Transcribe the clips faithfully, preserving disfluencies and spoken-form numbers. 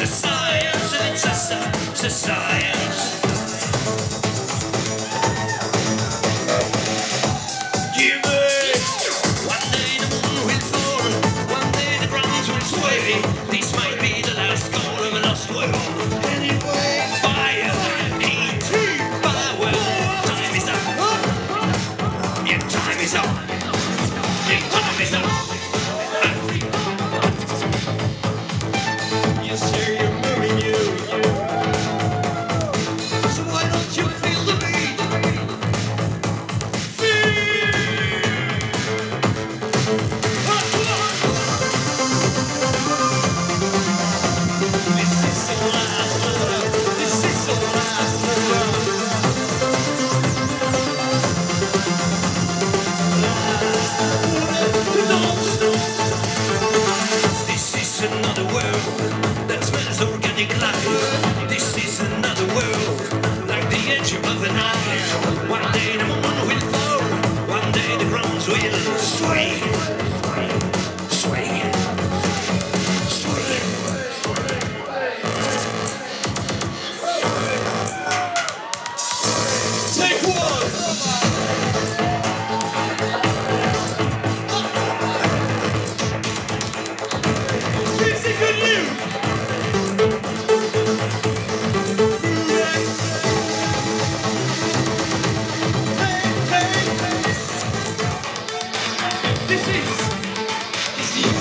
a science, and it's a, sci- it's a science. Give me. One day the moon will fall, one day the grounds will sway. This might be the last goal of a lost world. Anyway, fire, heat, power. Time is up. Yeah, time is up. Yeah, time is up. You say you're moving you. So why don't you feel the beat? This is the last love. This is the last love. This is another world that smells organic life. This is another world like the edge of the Nile. One day the moon will fall, one day the grounds will sway. Sway. Sway. Take one. Here's the good news. Hey, hey, hey. This is, this is.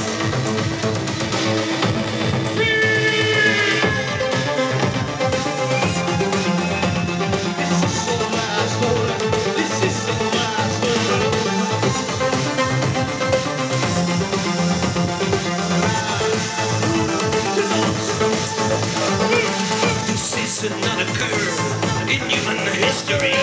This is the last one. This is the last one. This is another curve in human history.